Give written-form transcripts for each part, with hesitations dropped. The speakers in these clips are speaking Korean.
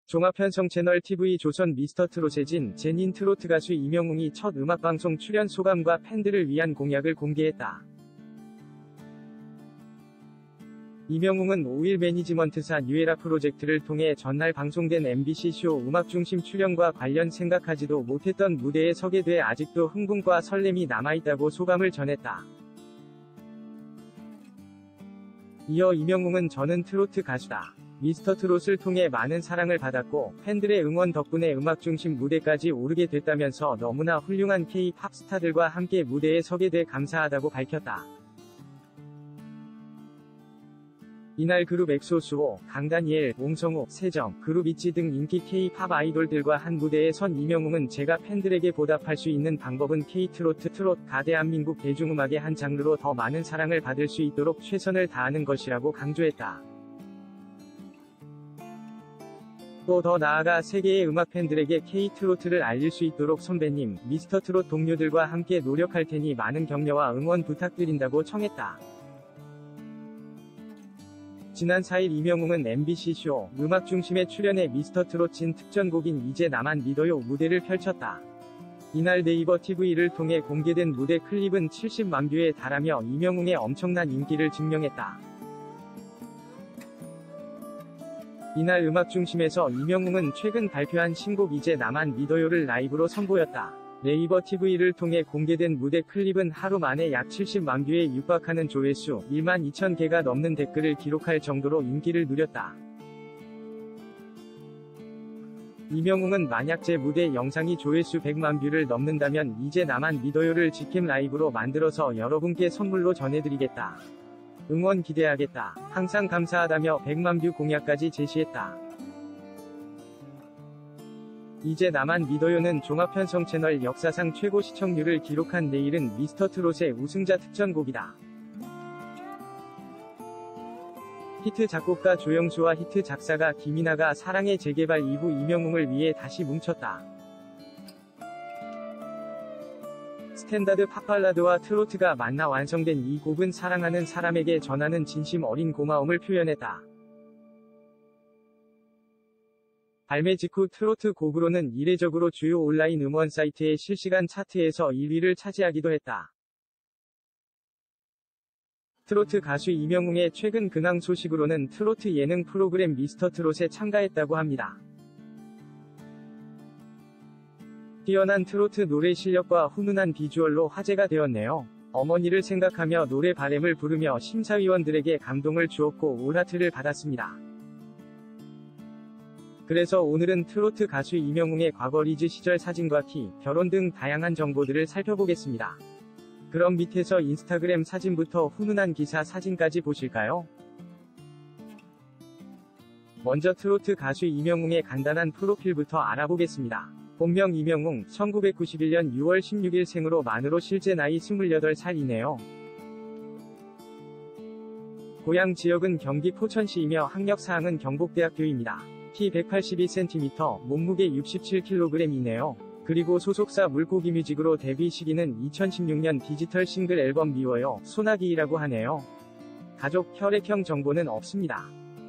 종합편성 채널 TV 조선 미스터트롯의 제닌 트로트 가수 이명웅이 첫 음악방송 출연 소감과 팬들을 위한 공약을 공개했다. 이명웅은 5일 매니지먼트사 뉴에라 프로젝트를 통해 전날 방송된 MBC쇼 음악중심 출연과 관련 생각하지도 못했던 무대에 서게 돼 아직도 흥분과 설렘이 남아있다고 소감을 전했다. 이어 이명웅은 저는 트로트 가수다. 미스터트롯을 통해 많은 사랑을 받았고 팬들의 응원 덕분에 음악중심 무대까지 오르게 됐다면서 너무나 훌륭한 K-팝 스타들과 함께 무대에 서게 돼 감사하다고 밝혔다. 이날 그룹 엑소 수호, 강다니엘, 옹성우, 세정, 그룹 있지 등 인기 K-팝 아이돌들과 한 무대에 선 이명웅은 제가 팬들에게 보답할 수 있는 방법은 K-트로트, 트롯가 대한민국 대중음악의 한 장르로 더 많은 사랑을 받을 수 있도록 최선을 다하는 것이라고 강조했다. 또 더 나아가 세계의 음악 팬들에게 K-트로트를 알릴 수 있도록 선배님, 미스터트롯 동료들과 함께 노력할 테니 많은 격려와 응원 부탁드린다고 청했다. 지난 4일 이명웅은 MBC쇼 음악중심에 출연해 미스터트롯 진 특전곡인 이제 나만 믿어요 무대를 펼쳤다. 이날 네이버 TV를 통해 공개된 무대 클립은 70만 뷰에 달하며 이명웅의 엄청난 인기를 증명했다. 이날 음악중심에서 이명웅은 최근 발표한 신곡 이제 나만 믿어요를 라이브로 선보였다. 네이버 TV를 통해 공개된 무대 클립은 하루 만에 약 70만 뷰에 육박하는 조회수 1만 2천 개가 넘는 댓글을 기록할 정도로 인기를 누렸다. 이명웅은 만약 제 무대 영상이 조회수 100만 뷰를 넘는다면 이제 나만 믿어요를 직캠 라이브로 만들어서 여러분께 선물로 전해드리겠다. 응원 기대하겠다. 항상 감사하다며 100만 뷰 공약까지 제시했다. 이제 나만 믿어요는 종합편성 채널 역사상 최고 시청률을 기록한 내일은 미스터트롯의 우승자 특전곡이다. 히트 작곡가 조영수와 히트 작사가 김이나가 사랑의 재개발 이후 이명웅을 위해 다시 뭉쳤다. 스탠다드 팝발라드와 트로트가 만나 완성된 이 곡은 사랑하는 사람에게 전하는 진심 어린 고마움을 표현했다. 발매 직후 트로트 곡으로는 이례적으로 주요 온라인 음원 사이트의 실시간 차트에서 1위를 차지하기도 했다. 트로트 가수 이명웅의 최근 근황 소식으로는 트로트 예능 프로그램 미스터트롯에 참가했다고 합니다. 뛰어난 트로트 노래 실력과 훈훈한 비주얼로 화제가 되었네요. 어머니를 생각하며 노래 바램을 부르며 심사위원들에게 감동을 주었고 올하트를 받았습니다. 그래서 오늘은 트로트 가수 이명웅의 과거 리즈 시절 사진과 키, 결혼 등 다양한 정보들을 살펴보겠습니다. 그럼 밑에서 인스타그램 사진부터 훈훈한 기사 사진까지 보실까요? 먼저 트로트 가수 이명웅의 간단한 프로필부터 알아보겠습니다. 본명 이명웅, 1991년 6월 16일 생으로 만으로 실제 나이 28살이네요. 고향 지역은 경기 포천시이며 학력사항은 경북대학교입니다. 키 182cm, 몸무게 67kg이네요. 그리고 소속사 물고기뮤직으로 데뷔 시기는 2016년 디지털 싱글 앨범 미워요, 소나기라고 하네요. 가족, 혈액형 정보는 없습니다.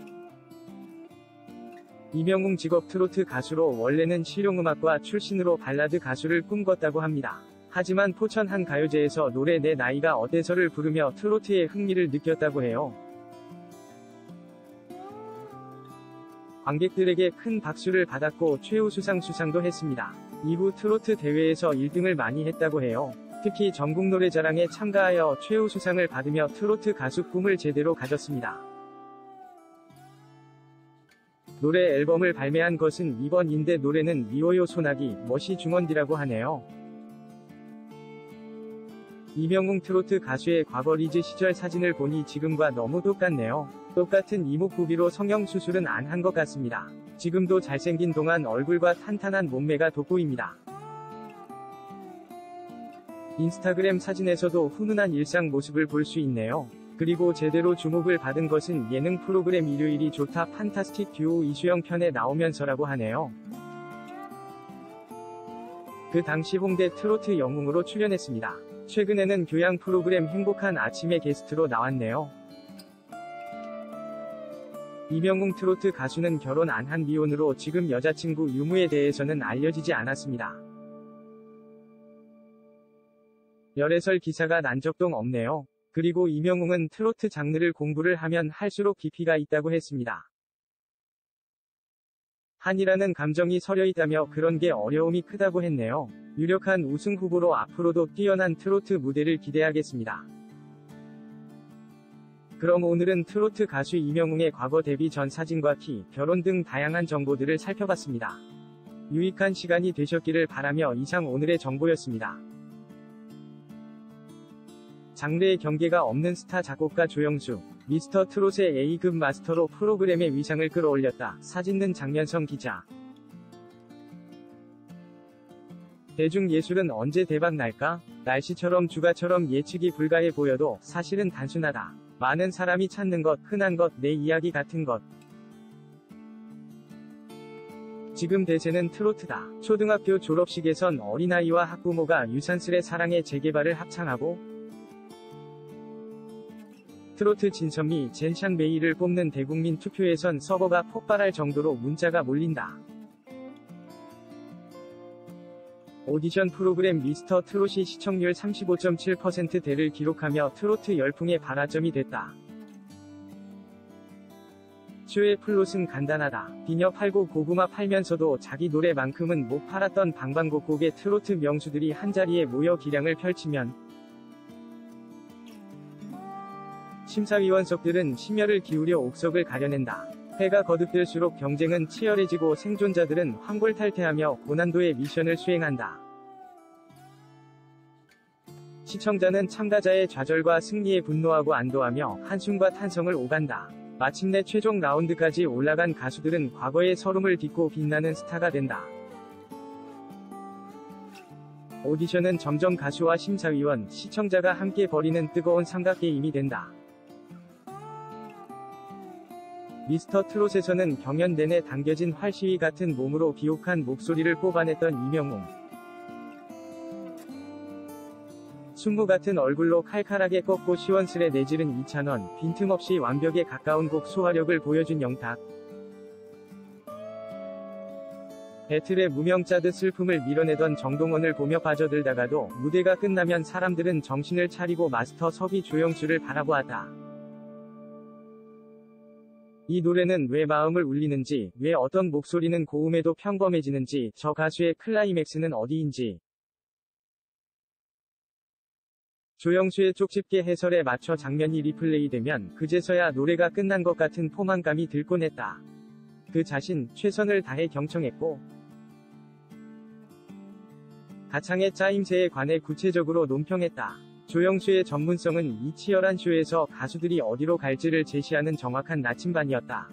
이명웅 직업 트로트 가수로 원래는 실용음악과 출신으로 발라드 가수를 꿈꿨다고 합니다. 하지만 포천 한 가요제에서 노래 내 나이가 어때서를 부르며 트로트에 흥미를 느꼈다고 해요. 관객들에게 큰 박수를 받았고 최우수상 수상도 했습니다. 이후 트로트 대회에서 1등을 많이 했다고 해요. 특히 전국노래자랑에 참가하여 최우수상을 받으며 트로트 가수 꿈을 제대로 가졌습니다. 노래 앨범을 발매한 것은 이번인데 노래는 미워요 소나기, 멋이 중원디라고 하네요. 이명웅 트로트 가수의 과거 리즈 시절 사진을 보니 지금과 너무 똑같네요. 똑같은 이목구비로 성형수술은 안 한 것 같습니다. 지금도 잘생긴 동안 얼굴과 탄탄한 몸매가 돋보입니다. 인스타그램 사진에서도 훈훈한 일상 모습을 볼 수 있네요. 그리고 제대로 주목을 받은 것은 예능 프로그램 일요일이 좋다 판타스틱 듀오 이수영 편에 나오면서라고 하네요. 그 당시 홍대 트로트 영웅으로 출연했습니다. 최근에는 교양 프로그램 행복한 아침에 게스트로 나왔네요. 이명웅 트로트 가수는 결혼 안 한 미혼으로 지금 여자친구 유무에 대해서는 알려지지 않았습니다. 열애설 기사가 난 적도 없네요. 그리고 이명웅은 트로트 장르를 공부를 하면 할수록 깊이가 있다고 했습니다. 한이라는 감정이 서려 있다며 그런 게 어려움이 크다고 했네요. 유력한 우승 후보로 앞으로도 뛰어난 트로트 무대를 기대하겠습니다. 그럼 오늘은 트로트 가수 이명웅의 과거 데뷔 전 사진과 키, 결혼 등 다양한 정보들을 살펴봤습니다. 유익한 시간이 되셨기를 바라며 이상 오늘의 정보였습니다. 장르의 경계가 없는 스타 작곡가 조영수, 미스터 트롯의 A급 마스터로 프로그램의 위상을 끌어올렸다. 사진는 장면성 기자. 대중예술은 언제 대박 날까? 날씨처럼 주가처럼 예측이 불가해 보여도 사실은 단순하다. 많은 사람이 찾는 것, 흔한 것, 내 이야기 같은 것. 지금 대세는 트로트다. 초등학교 졸업식에선 어린아이와 학부모가 유산슬의 사랑의 재개발을 합창하고 트로트 진선미, 젠샹메이를 뽑는 대국민 투표에선 서버가 폭발할 정도로 문자가 몰린다. 오디션 프로그램 미스터 트롯이 시청률 35.7%대를 기록하며 트로트 열풍의 발화점이 됐다. 쇼의 플롯은 간단하다. 비녀 팔고 고구마 팔면서도 자기 노래만큼은 못 팔았던 방방곡곡의 트로트 명수들이 한자리에 모여 기량을 펼치면 심사위원석들은 심혈을 기울여 옥석을 가려낸다. 해가 거듭될수록 경쟁은 치열해지고 생존자들은 황골탈퇴하며 고난도의 미션을 수행한다. 시청자는 참가자의 좌절과 승리에 분노하고 안도하며 한숨과 탄성을 오간다. 마침내 최종 라운드까지 올라간 가수들은 과거의 서름을 딛고 빛나는 스타가 된다. 오디션은 점점 가수와 심사위원, 시청자가 함께 벌이는 뜨거운 삼각게임이 된다. 미스터 트롯에서는 경연 내내 당겨진 활시위 같은 몸으로 비옥한 목소리를 뽑아냈던 이명웅. 순무 같은 얼굴로 칼칼하게 꺾고 시원스레 내지른 이찬원, 빈틈없이 완벽에 가까운 곡 소화력을 보여준 영탁. 배틀에 무명 짜듯 슬픔을 밀어내던 정동원을 보며 빠져들다가도 무대가 끝나면 사람들은 정신을 차리고 마스터 섭이 조영수를 바라보았다. 이 노래는 왜 마음을 울리는지, 왜 어떤 목소리는 고음에도 평범해지는지, 저 가수의 클라이맥스는 어디인지. 조영수의 쪽집게 해설에 맞춰 장면이 리플레이되면 그제서야 노래가 끝난 것 같은 포만감이 들곤 했다. 그 자신, 최선을 다해 경청했고 가창의 짜임새에 관해 구체적으로 논평했다. 조영수의 전문성은 이 치열한 쇼에서 가수들이 어디로 갈지를 제시하는 정확한 나침반이었다.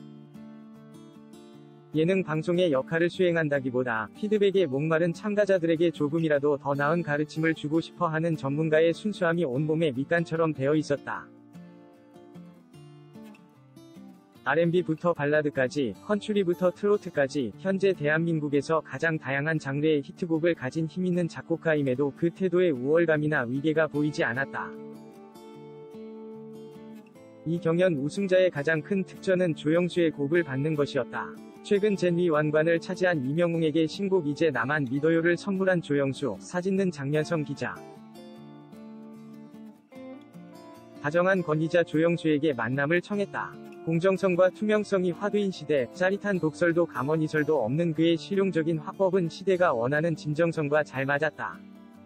예능 방송의 역할을 수행한다기보다 피드백에 목마른 참가자들에게 조금이라도 더 나은 가르침을 주고 싶어 하는 전문가의 순수함이 온몸에 밑간처럼 배어 있었다. R&B부터 발라드까지, 컨츄리부터 트로트까지, 현재 대한민국에서 가장 다양한 장르의 히트곡을 가진 힘있는 작곡가임에도 그 태도에 우월감이나 위계가 보이지 않았다. 이 경연 우승자의 가장 큰 특전은 조영수의 곡을 받는 것이었다. 최근 젠위 완관을 차지한 이명웅에게 신곡 이제 나만 믿어요를 선물한 조영수, 사진는 장면성 기자. 다정한 권위자 조영수에게 만남을 청했다. 공정성과 투명성이 화두인 시대, 짜릿한 독설도 감언이설도 없는 그의 실용적인 화법은 시대가 원하는 진정성과 잘 맞았다.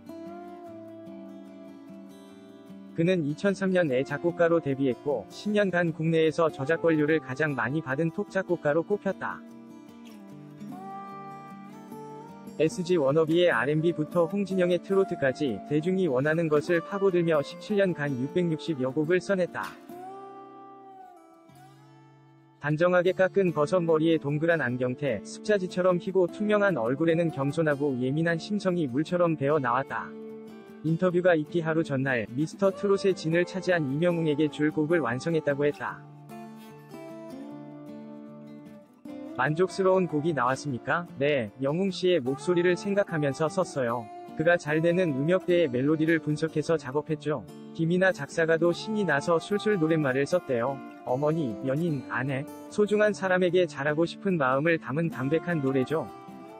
그는 2003년에 작곡가로 데뷔했고 10년간 국내에서 저작권료를 가장 많이 받은 톱 작곡가로 꼽혔다. SG 워너비의 R&B부터 홍진영의 트로트까지 대중이 원하는 것을 파고들며 17년간 660여 곡을 써냈다. 단정하게 깎은 버섯머리에 동그란 안경테, 습자지처럼 희고 투명한 얼굴에는 겸손하고 예민한 심성이 물처럼 배어 나왔다. 인터뷰가 있기 하루 전날, 미스터 트롯의 진을 차지한 이명웅에게 줄 곡을 완성했다고 했다. 만족스러운 곡이 나왔습니까? 네, 영웅씨의 목소리를 생각하면서 썼어요. 그가 잘 되는 음역대의 멜로디를 분석해서 작업했죠. 김이나 작사가도 신이 나서 술술 노랫말을 썼대요. 어머니, 연인, 아내, 소중한 사람에게 잘하고 싶은 마음을 담은 담백한 노래죠.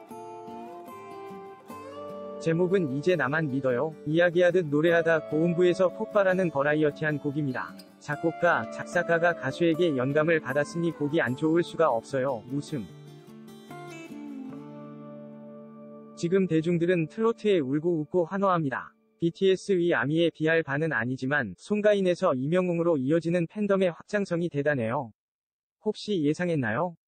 제목은 이제 나만 믿어요. 이야기하듯 노래하다 고음부에서 폭발하는 버라이어티한 곡입니다. 작곡가, 작사가가 가수에게 영감을 받았으니 곡이 안 좋을 수가 없어요. 웃음. 지금 대중들은 트로트에 울고 웃고 환호합니다. BTS의 아미에 비할 바는 아니지만 송가인에서 이명웅으로 이어지는 팬덤의 확장성이 대단해요. 혹시 예상했나요?